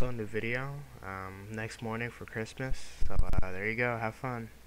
Also, a new video next morning for Christmas. So there you go. Have fun.